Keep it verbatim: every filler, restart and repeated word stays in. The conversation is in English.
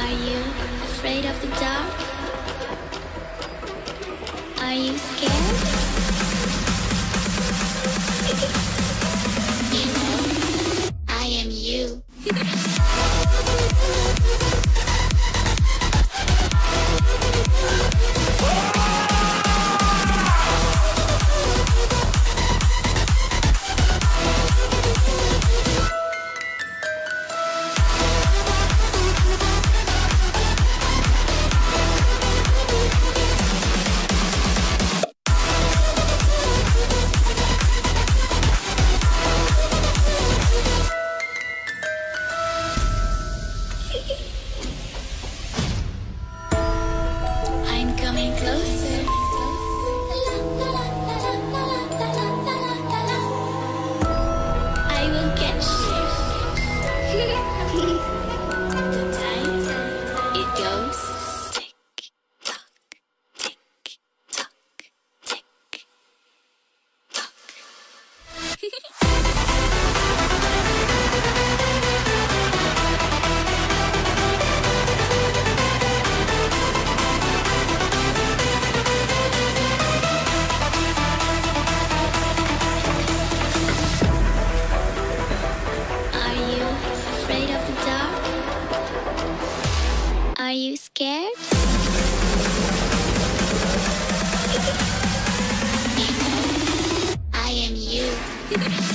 Are you afraid of the dark? Are you scared? You know, I am you. I'm coming closer. I will catch you. The time it goes tick tock, tick tock, tick tock. Are you scared? You know, I am you.